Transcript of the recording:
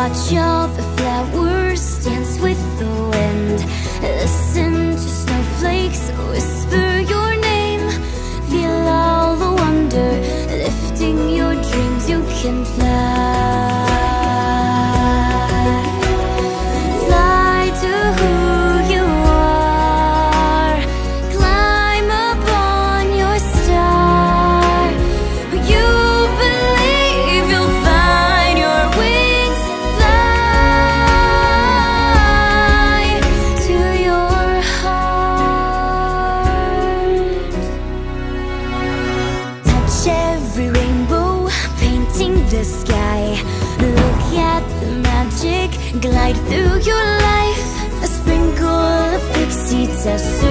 Watch all the flowers dance with the wind. Listen to snowflakes whisper your name. Feel all the wonder, lifting your dreams. You can fly. Fly to who you are. Climb upon your star. You believe you'll find your wings. Fly to your heart. Touch every rainbow, painting the sky. Look at the magic glide through your life. A sprinkle of pixie dust